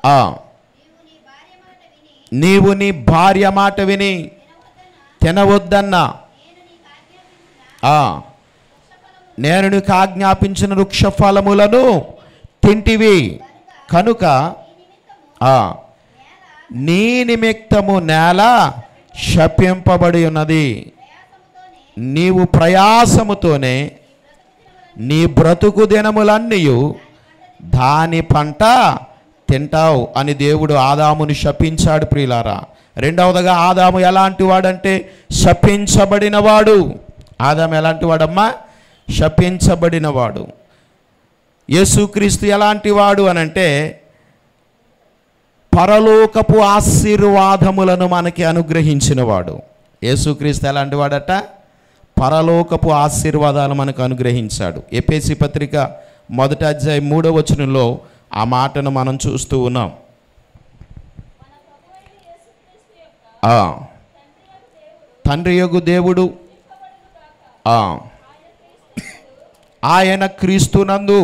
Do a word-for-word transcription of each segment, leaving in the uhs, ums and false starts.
నీవు నీ భార్య మాట విని తినవద్దన్నా నేను నీకు ఆజ్ఞాపించిన వృక్ష ఫలములను తింటివి కనుక నీ నిమిత్తము నేల శపింపబడి ఉన్నది. నీవు ప్రయాసముతోనే నీ బ్రతుకు దినములన్నీ దాని పంట తింటావు అని దేవుడు ఆదాముని శపించాడు ప్రియులారా. రెండవదిగా ఆదాము ఎలాంటి వాడంటే శపించబడినవాడు. ఆదాము ఎలాంటి వాడమ్మా? శపించబడినవాడు. యేసుక్రీస్తు ఎలాంటి వాడు అనంటే పరలోకపు ఆశీర్వాదములను మనకి అనుగ్రహించినవాడు. యేసుక్రీస్తు ఎలాంటి వాడట? పరలోకపు ఆశీర్వాదాలు మనకు అనుగ్రహించాడు. ఎఫెసీ పత్రిక మొదటి అధ్యాయం మూడవ వచనంలో ఆ మాటను మనం చూస్తూ ఉన్నాం. తండ్రి యొగు దేవుడు ఆయన క్రీస్తునందు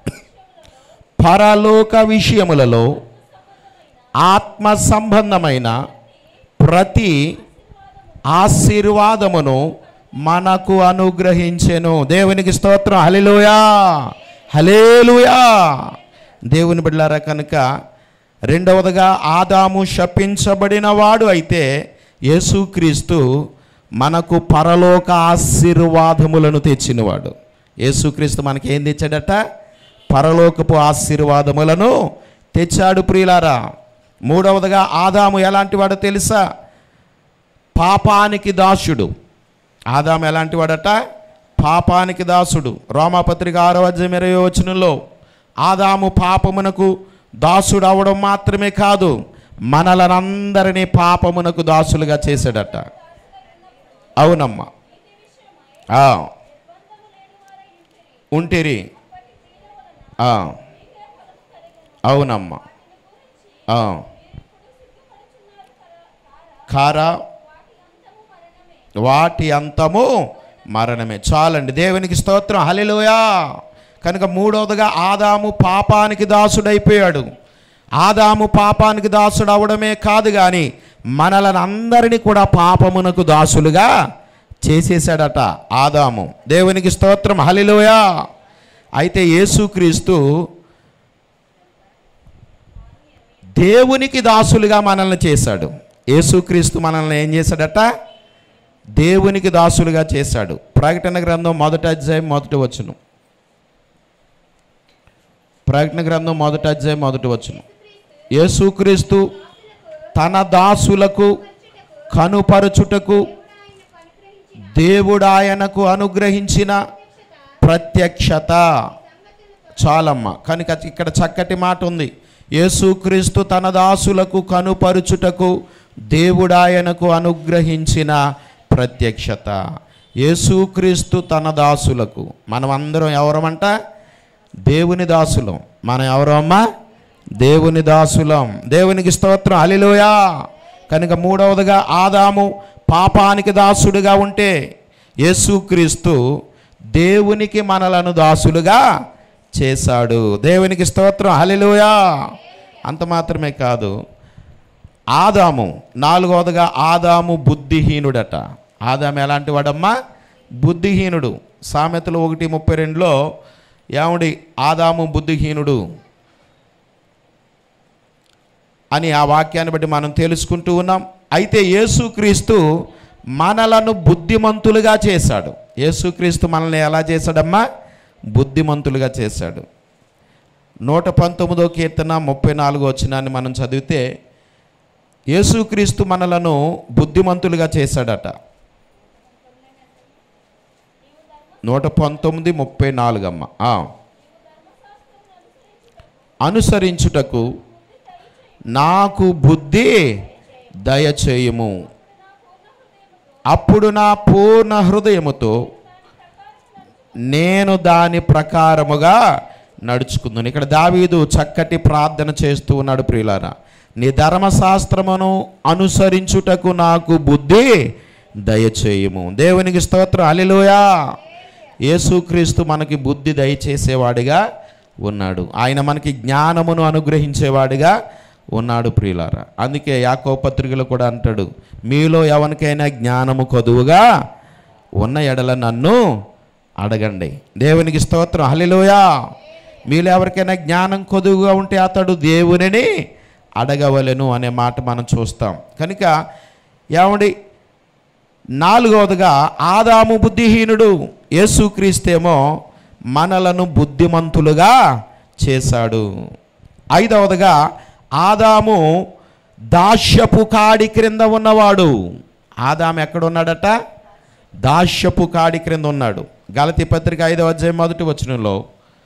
పరలోక విషయములలో ఆత్మ సంబంధమైన ప్రతి ఆశీర్వాదమును మనకు అనుగ్రహించెను. దేవునికి స్తోత్రం. హల్లెలూయా, హల్లెలూయా. దేవుని బిడ్డలారా, కనుక రెండవదిగా ఆదాము శపించబడిన వాడు అయితే యేసుక్రీస్తు మనకు పరలోక ఆశీర్వాదములను తెచ్చినవాడు. యేసుక్రీస్తు మనకి ఏం తెచ్చాడట? పరలోకపు ఆశీర్వాదములను తెచ్చాడు ప్రియులారా. మూడవదిగా ఆదాము ఎలాంటి వాడో తెలుసా? పాపానికి దాసుడు. ఆదాము ఎలాంటి వాడట? పాపానికి దాసుడు. రోమాపత్రిక ఆరో అధ్యాయం ఇరవై వచనంలో ఆదాము పాపమునకు దాసుడు అవడం మాత్రమే కాదు, మనలనందరినీ పాపమునకు దాసులుగా చేశాడట. అవునమ్మా, ఉంటిరి. అవునమ్మా, కారా వాటి అంతము మరణమే. చాలండి, దేవునికి స్తోత్రం. హల్లెలూయా. కనుక మూడవదిగా ఆదాము పాపానికి దాసుడైపోయాడు. ఆదాము పాపానికి దాసుడు అవడమే కాదు కానీ మనలను అందరినీ కూడా పాపమునకు దాసులుగా చేసేసాడట ఆదాము. దేవునికి స్తోత్రం. హల్లెలూయా. అయితే యేసుక్రీస్తు దేవునికి దాసులుగా మనల్ని చేశాడు. యేసుక్రీస్తు మనల్ని ఏం చేశాడట? దేవునికి దాసులుగా చేశాడు. ప్రకటన గ్రంథం మొదటి అధ్యాయం మొదటి వచనం. ప్రకటన గ్రంథం మొదటి అధ్యాయం మొదటి వచనం. యేసుక్రీస్తు తన దాసులకు కనుపరచుటకు దేవుడు ఆయనకు అనుగ్రహించిన ప్రత్యక్షత. చాలమ్మ. కనుక ఇక్కడ చక్కటి మాట ఉంది. యేసుక్రీస్తు తన దాసులకు కనుపరుచుటకు దేవుడు ఆయనకు అనుగ్రహించిన ప్రత్యక్షత. యేసుక్రీస్తు తన దాసులకు. మనం అందరం ఎవరమంట? దేవుని దాసులం. మనం ఎవరమ్మా? దేవుని దాసులం. దేవునికి స్తోత్రం. హల్లెలూయా. కనుక మూడవదిగా ఆదాము పాపానికి దాసుడుగా ఉంటే యేసుక్రీస్తు దేవునికి మనలను దాసులుగా చేశాడు. దేవునికి స్తోత్రం. హల్లెలూయా. అంత మాత్రమే కాదు, ఆదాము నాలుగవదిగా ఆదాము బుద్ధిహీనుడట. ఆదాము ఎలాంటి వాడమ్మా? బుద్ధిహీనుడు. సామెతలు ఒకటి ముప్పై రెండులో ఏమండి ఆదాము బుద్ధిహీనుడు అని ఆ వాక్యాన్ని బట్టి మనం తెలుసుకుంటూ ఉన్నాం. అయితే యేసుక్రీస్తు మనలను బుద్ధిమంతులుగా చేశాడు. యేసుక్రీస్తు మనల్ని ఎలా చేశాడమ్మా? బుద్ధిమంతులుగా చేశాడు. నూట పంతొమ్మిదో కీర్తన ముప్పై నాలుగో వచనాన్ని మనం చదివితే యేసుక్రీస్తు మనలను బుద్ధిమంతులుగా చేశాడట. నూట పంతొమ్మిది ముప్పై నాలుగు అమ్మ. అనుసరించుటకు నాకు బుద్ధి దయచేయుము, అప్పుడు నా పూర్ణ హృదయముతో నేను దాని ప్రకారముగా నడుచుకుందును. ఇక్కడ దావీదు చక్కటి ప్రార్థన చేస్తూ ఉన్నాడు ప్రియులారా. నీ ధర్మశాస్త్రమును అనుసరించుటకు నాకు బుద్ధి దయచేయుము. దేవునికి స్తోత్రం. హల్లెలూయా. యేసుక్రీస్తు మనకి బుద్ధి దయచేసేవాడిగా ఉన్నాడు. ఆయన మనకి జ్ఞానమును అనుగ్రహించేవాడిగా ఉన్నాడు ప్రియులారా. అందుకే యాకోబు పత్రికలో కూడా అంటాడు, మీలో ఎవరికైనా జ్ఞానము కొదువుగా ఉన్న ఎడల నన్ను అడగండి. దేవునికి స్తోత్రం, హల్లెలూయా. మీలో ఎవరికైనా జ్ఞానం కొదువుగా ఉంటే అతడు దేవునిని అడగవలెను అనే మాట మనం చూస్తాం. కనుక ఏమండి, నాలుగవదిగా ఆదాము బుద్ధిహీనుడు, యేసుక్రీస్తేమో మనలను బుద్ధిమంతులుగా చేశాడు. ఐదవదిగా ఆదాము దాస్యపు కాడి క్రింద ఉన్నవాడు. ఆదాము ఎక్కడున్నాడట? దాస్యపు కాడి క్రింద ఉన్నాడు. గలతీ పత్రిక ఐదవ అధ్యాయం మొదటి వచనంలో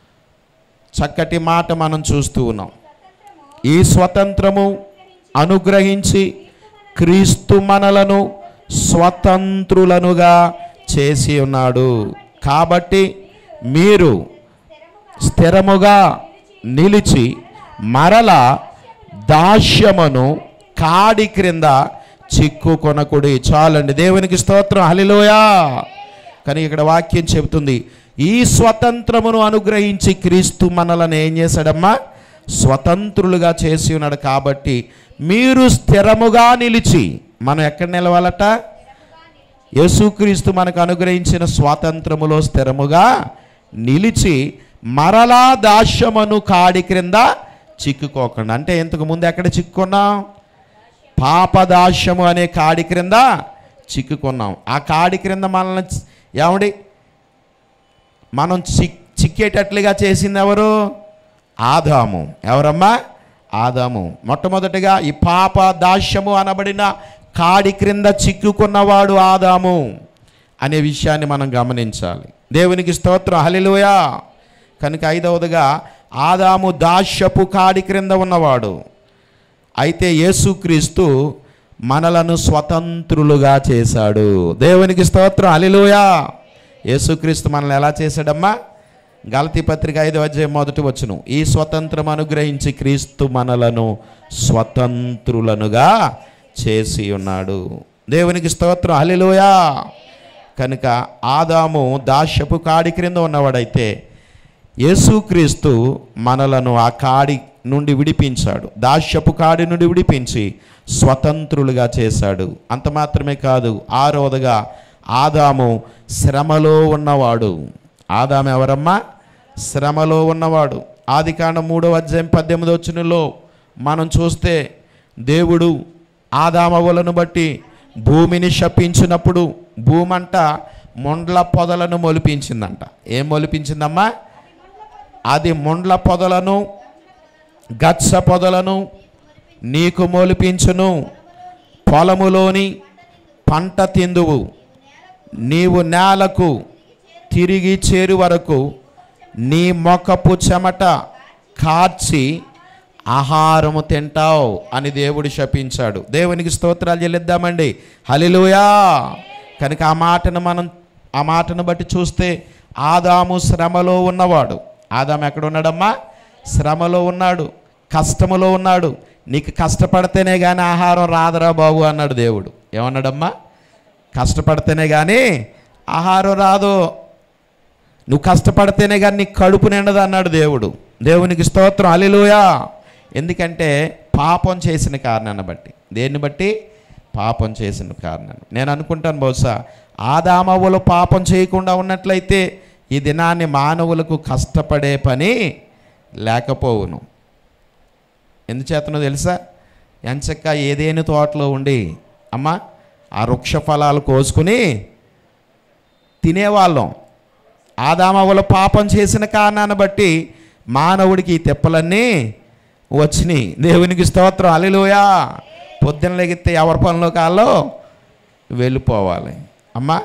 చక్కటి మాట మనం చూస్తూ ఉన్నాం. ఈ స్వతంత్రము అనుగ్రహించి క్రీస్తు మనలను స్వతంత్రులనుగా చేసి ఉన్నాడు. కాబట్టి మీరు స్థిరముగా నిలిచి మరల దాస్యమును కాడి క్రింద చిక్కుకొనకుడి. చాలండి, దేవునికి స్తోత్రం, హల్లెలూయా. కానీ ఇక్కడ వాక్యం చెబుతుంది, ఈ స్వతంత్రమును అనుగ్రహించి క్రీస్తు మనలను ఏం చేశాడమ్మా? స్వతంత్రులుగా చేసి ఉన్నాడు. కాబట్టి మీరు స్థిరముగా నిలిచి, మనం ఎక్కడ నిలవాలట? యేసుక్రీస్తు మనకు అనుగ్రహించిన స్వాతంత్రములో స్థిరముగా నిలిచి మరలా దాస్యమును కాడి క్రింద చిక్కుకోకుండా. అంటే ఇంతకు ముందు ఎక్కడ చిక్కుకున్నాం? పాపదాస్యము అనే కాడి క్రింద చిక్కుకున్నాం. ఆ కాడి క్రింద మనల్ని ఏమండి మనం చిక్ చిక్కేటట్లుగా చేసింది ఎవరు? ఆదాము. ఎవరమ్మా? ఆదాము. మొట్టమొదటిగా ఈ పాప దాస్యము అనబడిన కాడి క్రింద చిక్కుకున్నవాడు ఆదాము అనే విషయాన్ని మనం గమనించాలి. దేవునికి స్తోత్రం, హల్లెలూయా. కనుక ఐదవదిగా ఆదాము దాస్యపు కాడి క్రింద ఉన్నవాడు. అయితే యేసుక్రీస్తు మనలను స్వతంత్రులుగా చేశాడు. దేవునికి స్తోత్రం, హల్లెలూయా. యేసుక్రీస్తు మనల్ని ఎలా చేశాడమ్మా? గలతీ పత్రిక ఐదవ అధ్యాయం మొదటి వచనం, ఈ స్వతంత్రం అనుగ్రహించి క్రీస్తు మనలను స్వతంత్రులనుగా చేసి ఉన్నాడు. దేవునికి స్తోత్రం, హల్లెలూయా. కనుక ఆదాము దాస్యపు కాడి క్రింద ఉన్నవాడైతే యేసుక్రీస్తు మనలను ఆ కాడి నుండి విడిపించాడు. దాస్యపు కాడి నుండి విడిపించి స్వతంత్రులుగా చేశాడు. అంత మాత్రమే కాదు, ఆరవదిగా ఆదాము శ్రమలో ఉన్నవాడు. ఆదాము ఎవరమ్మా? శ్రమలో ఉన్నవాడు. ఆదికాండం మూడవ అధ్యాయం పద్దెనిమిది వచనంలో మనం చూస్తే దేవుడు ఆదామవులను బట్టి భూమిని శపించినప్పుడు భూమి అంట మొండ్ల పొదలను మొలిపించిందంట. ఏం మొలిపించిందమ్మా? అది మొండ్ల పొదలను గచ్చ పొదలను నీకు మొలిపించును, పొలములోని పంట తిందువు, నీవు నేలకు తిరిగి చేరు వరకు నీ మొఖపు చెమట కార్చి ఆహారము తింటావు అని దేవుడు శపించాడు. దేవునికి స్తోత్రాలు చెల్లిద్దామండి, హల్లెలూయా. కనుక ఆ మాటను మనం ఆ మాటను బట్టి చూస్తే ఆదాము శ్రమలో ఉన్నవాడు. ఆదాము ఎక్కడ ఉన్నాడమ్మా? శ్రమలో ఉన్నాడు, కష్టములో ఉన్నాడు. నీకు కష్టపడితేనే కానీ ఆహారం రాదురా బాబు అన్నాడు దేవుడు. ఏమన్నాడమ్మా? కష్టపడితేనే కానీ ఆహారం రాదు, నువ్వు కష్టపడితేనే కానీ నీకు కడుపు నిండదు అన్నాడు దేవుడు. దేవునికి స్తోత్రం, హల్లెలూయా. ఎందుకంటే పాపం చేసిన కారణాన్ని బట్టి. దేన్ని బట్టి? పాపం చేసిన కారణాన్ని. నేను అనుకుంటాను, బహుశా ఆదామవులు పాపం చేయకుండా ఉన్నట్లయితే ఈ దినాన్ని మానవులకు కష్టపడే పని లేకపోవును. ఎందుచేతనో తెలుసా? ఎంచక్క ఏదేని తోటలో ఉండి అమ్మ ఆ వృక్ష ఫలాలు కోసుకుని తినేవాళ్ళం. ఆదామవులు పాపం చేసిన కారణాన్ని బట్టి మానవుడికి ఈ తెప్పలన్నీ వచ్చినాయి. దేవునికి స్తోత్రం, హల్లెలూయా. పొద్దున లెగితే ఎవరి పనిలో కాల్లో వెళ్ళిపోవాలి. అమ్మా,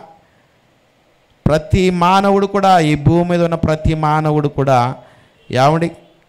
ప్రతి మానవుడు కూడా, ఈ భూమి మీద ఉన్న ప్రతి మానవుడు కూడా ఏమండి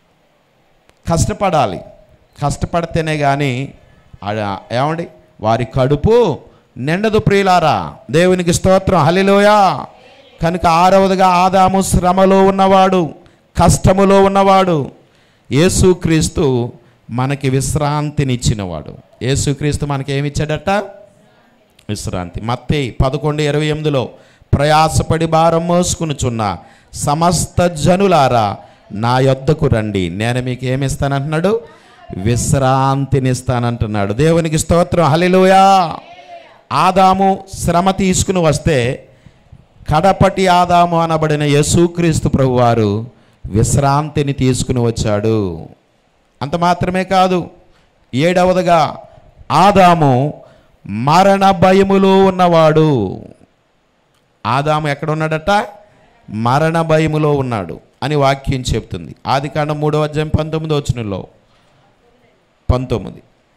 కష్టపడాలి. కష్టపడితేనే కానీ ఏమండి వారి కడుపు నిండదు ప్రియులారా. దేవునికి స్తోత్రం, హల్లెలూయా. కనుక ఆరవదిగా ఆదాము శ్రమలో ఉన్నవాడు, కష్టములో ఉన్నవాడు. యేసుక్రీస్తు మనకి విశ్రాంతినిచ్చినవాడు. యేసుక్రీస్తు మనకి ఏమి ఇచ్చాడట? విశ్రాంతి. మత్తయి పదకొండు ఇరవై ఎనిమిదిలో ప్రయాసపడి భారం మోసుకునిచున్న సమస్త జనులారా నా యొద్దకు రండి, నేను మీకు ఏమి ఇస్తానంటున్నాడు? విశ్రాంతినిస్తానంటున్నాడు. దేవునికి స్తోత్రం, హల్లెలూయా. ఆదాము శ్రమ తీసుకుని వస్తే కడపటి ఆదాము అనబడిన యేసుక్రీస్తు ప్రభువారు విశ్రాంతిని తీసుకుని వచ్చాడు. అంత మాత్రమే కాదు, ఏడవదిగా ఆదాము మరణ భయములో ఉన్నవాడు. ఆదాము ఎక్కడ ఉన్నాడట? మరణ భయములో ఉన్నాడు అని వాక్యం చెప్తుంది. ఆదికాండం మూడవ అధ్యాయం పంతొమ్మిది వచనంలో పంతొమ్మిది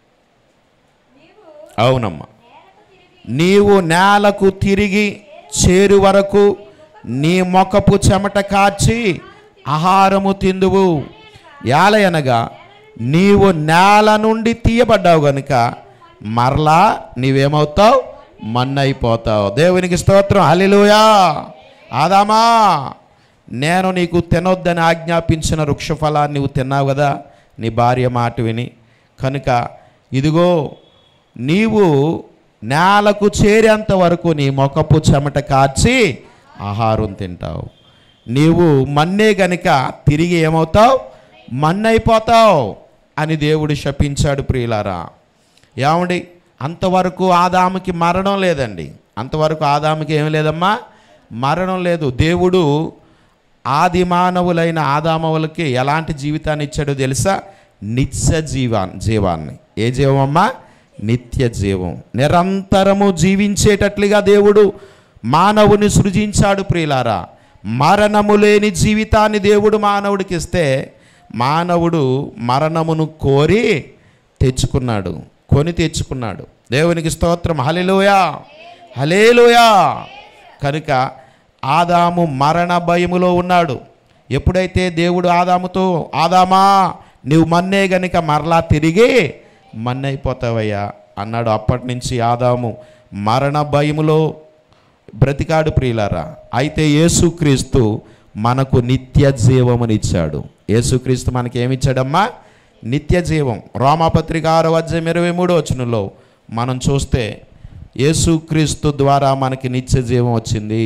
అవునమ్మా, నీవు నేలకు తిరిగి చేరు వరకు నీ మొకపు చెమట కార్చి ఆహారము తిందువు. యాలయనగా నీవు నేల నుండి తీయబడ్డావు గనుక మరలా నీవేమవుతావు? మన్నైపోతావు. దేవునికి స్తోత్రం, హల్లెలూయా. ఆదామా, నేను నీకు తినొద్దని ఆజ్ఞాపించిన వృక్షఫలాన్ని నువ్వు తిన్నావు కదా, నీ భార్య మాట విని. కనుక ఇదిగో నీవు నేలకు చేరేంత వరకు నీ మొకపు చెమట కార్చి ఆహారం తింటావు. నీవు మన్నే గనుక తిరిగి ఏమవుతావు? మన్నైపోతావు అని దేవుడు శపించాడు. ప్రియులారా, ఏమండి, అంతవరకు ఆదాముకి మరణం లేదండి. అంతవరకు ఆదాముకి ఏమి లేదమ్మా? మరణం లేదు. దేవుడు ఆది మానవులైన ఆదామవులకి ఎలాంటి జీవితాన్ని ఇచ్చాడో తెలుసా? నిత్య జీవా జీవాన్ని. ఏ జీవమమ్మా? నిత్య జీవం. నిరంతరము జీవించేటట్లుగా దేవుడు మానవుని సృజించాడు. ప్రియులారా, మరణము లేని జీవితాన్ని దేవుడు మానవుడికి ఇస్తే మానవుడు మరణమును కోరి తెచ్చుకున్నాడు, కొని తెచ్చుకున్నాడు. దేవునికి స్తోత్రం, హల్లెలూయా, హల్లెలూయా. కనుక ఆదాము మరణ భయములో ఉన్నాడు. ఎప్పుడైతే దేవుడు ఆదాముతో, ఆదామా నీవు మన్నే గనుక మరలా తిరిగి మన్నైపోతావయ్యా అన్నాడు, అప్పటి నుంచి ఆదాము మరణ భయములో బ్రతికాడు. ప్రియులారా, అయితే యేసుక్రీస్తు మనకు నిత్య జీవమునిచ్చాడు. యేసుక్రీస్తు మనకి ఏమిచ్చాడమ్మా? నిత్య జీవం. రోమాపత్రిక ఆరో అధ్యాయం ఇరవై మూడో వచనంలో మనం చూస్తే యేసుక్రీస్తు ద్వారా మనకి నిత్య జీవం వచ్చింది.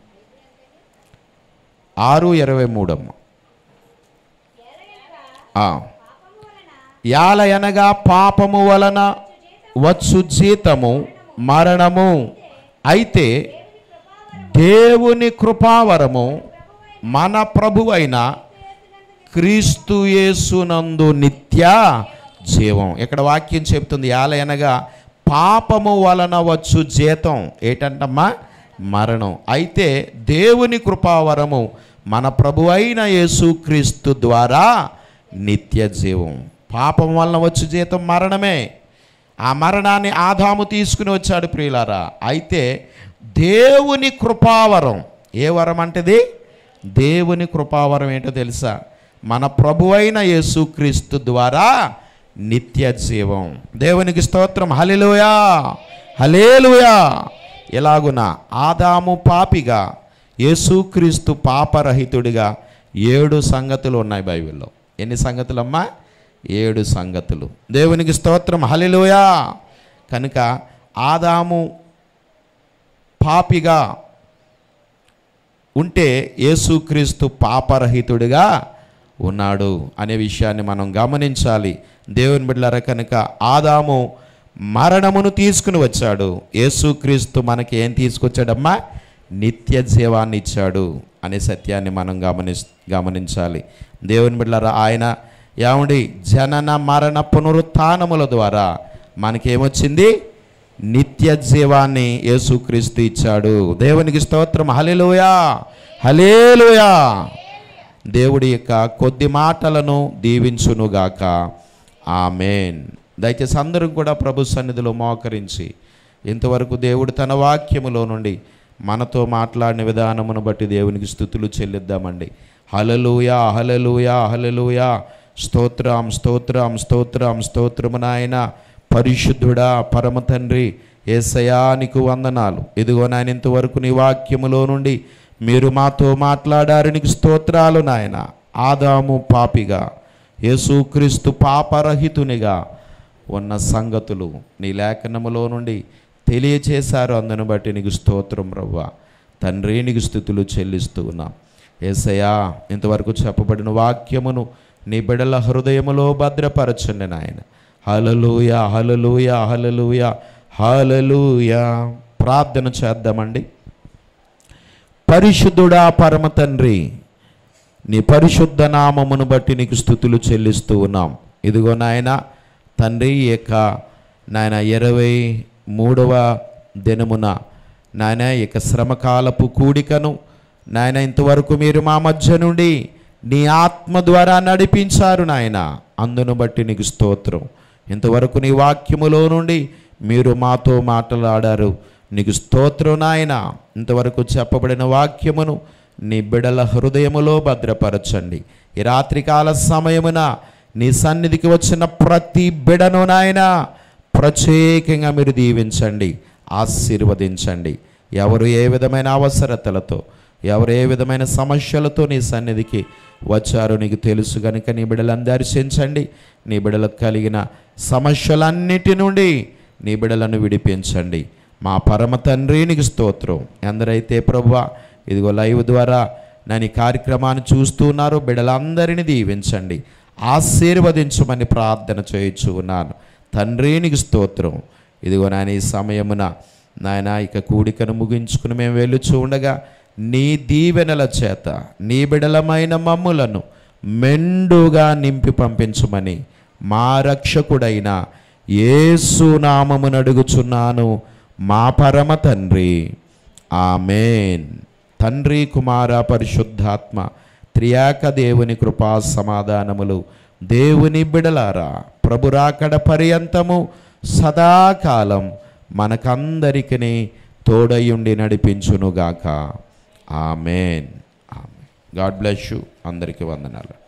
ఆరు ఇరవై మూడమ్మ. యాలయనగా పాపము వలన వచ్చు జీతము మరణము, అయితే దేవుని కృపావరము మన ప్రభువైన క్రీస్తు యేసునందు నిత్య జీవం. ఇక్కడ వాక్యం చెప్తుంది, యాలయనగా పాపము వలన వచ్చు జీతం ఏంటంటమ్మా? మరణం. అయితే దేవుని కృపావరము మన ప్రభువైన యేసుక్రీస్తు ద్వారా నిత్య జీవం. పాపం వలన వచ్చు జీతం మరణమే. ఆ మరణాన్ని ఆదాము తీసుకుని వచ్చాడు. ప్రియులారా, అయితే దేవుని కృపావరం, ఏ వరం అంటది? దేవుని కృపావరం ఏంటో తెలుసా? మన ప్రభువైన యేసుక్రీస్తు ద్వారా నిత్య జీవం. దేవునికి స్తోత్రం, హల్లెలూయా, హల్లెలూయా. ఎలాగున ఆదాము పాపిగా, యేసుక్రీస్తు పాపరహితుడిగా ఏడు సంగతులు ఉన్నాయి బైబిల్లో. ఎన్ని సంగతులమ్మా? ఏడు సంగతులు. దేవునికి స్తోత్రం, హల్లెలూయా. కనుక ఆదాము పాపిగా ఉంటే యేసుక్రీస్తు పాపరహితుడిగా ఉన్నాడు అనే విషయాన్ని మనం గమనించాలి. దేవుని బిడ్డలారా, కనుక ఆదాము మరణమును తీసుకుని వచ్చాడు, యేసుక్రీస్తు మనకి ఏం తీసుకొచ్చాడమ్మా? నిత్య జీవాన్ని ఇచ్చాడు అనే సత్యాన్ని మనం గమని గమనించాలి. దేవుని బిడ్డలారా, ఆయన ఏమండి జనన మరణ పునరుత్థానముల ద్వారా మనకేమొచ్చింది? నిత్య జీవాన్ని యేసుక్రీస్తు ఇచ్చాడు. దేవునికి స్తోత్రం, హల్లెలూయా, హల్లెలూయా. దేవుడి యొక్క కొద్ది మాటలను దీవించునుగాక, ఆమేన్. దయచేసి అందరూ కూడా ప్రభు సన్నిధిలో మోకరించి ఇంతవరకు దేవుడు తన వాక్యములో నుండి మనతో మాట్లాడిన విధానమును బట్టి దేవునికి స్తుతులు చెల్లిద్దామండి. హల్లెలూయా, హల్లెలూయా, హల్లెలూయా. స్తోత్రం, స్తోత్రం, స్తోత్రం, స్తోత్రము నాయన. పరిశుద్ధుడా, పరమ తండ్రి యేసయ్యా, నీకు వందనాలు. ఇదిగో నాయన, ఇంతవరకు నీ వాక్యములో నుండి మీరు మాతో మాట్లాడారు, నీకు స్తోత్రాలు నాయన. ఆదాము పాపిగా, యేసుక్రీస్తు పాపరహితునిగా ఉన్న సంగతులు నీ లేఖనములో నుండి తెలియచేశారు. అందును బట్టి నీకు స్తోత్రం ప్రభువా. తండ్రి, నీకు స్తుతులు చెల్లిస్తూ ఉన్నాం. యేసయ్యా, ఇంతవరకు చెప్పబడిన వాక్యమును నీ బిడ్డల హృదయములో భద్రపరచండి నాయన. హల్లెలూయా, హల్లెలూయా, హల్లెలూయా, హల్లెలూయా. ప్రార్థన చేద్దామండి. పరిశుద్ధుడా పరమ తండ్రి, నీ పరిశుద్ధ నామమును బట్టి నీకు స్తుతులు చెల్లిస్తూ ఉన్నాం. ఇదిగో నాయన తండ్రి, ఈ యొక్క నాయన ఇరవై మూడవ దినమున నాయన ఈ యొక్క శ్రమకాలపు కూడికను నాయన ఇంతవరకు మీరు మా మధ్య నుండి నీ ఆత్మ ద్వారా నడిపించారు నాయన. అందును బట్టి నీకు స్తోత్రం. ఇంతవరకు నీ వాక్యములో నుండి మీరు మాతో మాట్లాడారు, నీకు స్తోత్రం నాయన. ఇంతవరకు చెప్పబడిన వాక్యమును నీ బిడల హృదయములో భద్రపరచండి. ఈ రాత్రికాల సమయమున నీ సన్నిధికి వచ్చిన ప్రతి బిడను నాయన ప్రత్యేకంగా మీరు దీవించండి, ఆశీర్వదించండి. ఎవరు ఏ విధమైన అవసరతలతో, ఎవరు ఏ విధమైన సమస్యలతో నీ సన్నిధికి వచ్చారో నీకు తెలుసు కనుక నీ బిడలను దర్శించండి. నీ బిడలకు కలిగిన సమస్యలన్నిటి నుండి నీ బిడలను విడిపించండి. మా పరమ తండ్రి నీకు స్తోత్రం. ఎందరైతే ప్రభువా ఇదిగో లైవ్ ద్వారా నేను ఈ కార్యక్రమాన్ని చూస్తూ ఉన్నారో బిడలందరినీ దీవించండి, ఆశీర్వదించమని ప్రార్థన చేయించు ఉన్నాను. తండ్రి నీకు స్తోత్రం. ఇదిగో నాయన ఈ సమయమున నాయన ఇక కూడికను ముగించుకుని మేము వెళ్ళుచూ ఉండగా నీ దీవెనల చేత నీ బిడలమైన మమ్ములను మెండుగా నింపి పంపించమని మా రక్షకుడైన యేసు నామమున అడుగుచున్నాను మా పరమ తండ్రి, ఆమేన్. తండ్రి, కుమార, పరిశుద్ధాత్మ త్రియాక దేవుని కృపా సమాధానములు దేవుని బిడలారా ప్రభు రాకడ పర్యంతము సదాకాలం మనకందరికీ తోడయుండి నడిపించునుగాక. ఆమేన్. ఆమేన్. God bless you. అందరికీ వందనాలు.